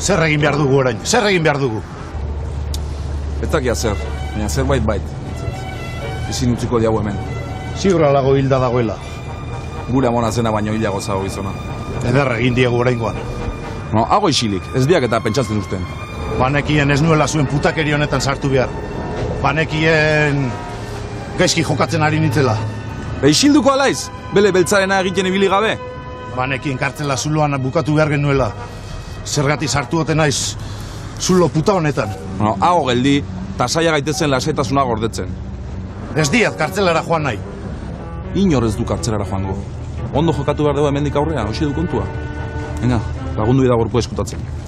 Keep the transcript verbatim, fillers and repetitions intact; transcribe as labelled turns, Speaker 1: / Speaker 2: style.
Speaker 1: Zer egin behar dugu orain, zer egin behar dugu?
Speaker 2: Ez dakia zer, baina zerbait bait. Ezin utziko diago hemen.
Speaker 1: Ziur alago hilda dagoela.
Speaker 2: Gure amona zena baino hilago zago gizona.
Speaker 1: Eder egin diegu oraingoan.
Speaker 2: No, hago isilik, ez diak eta pentsatzen usten.
Speaker 1: Banekien ez nuela zuen putakeri honetan sartu behar. Banekien gaizki jokatzen ari nintzela.
Speaker 2: Isilduko alaiz, bele beltzarena egiten ibili gabe.
Speaker 1: Banekien kartzela zuloan bukatu behar genuela. Zergatik sartu ote naiz zulo puta honetan.
Speaker 2: No, hago geldi, tasaia gaitezen lasaitasuna gordetzen.
Speaker 1: Ez diat kartzelara joan nahi.
Speaker 2: Inor ez du kartzelara joango. Ondo jokatu behar dugu hemendik aurrea, hoxe du kontua. Venga, lagundu da gorpua eskutatzen.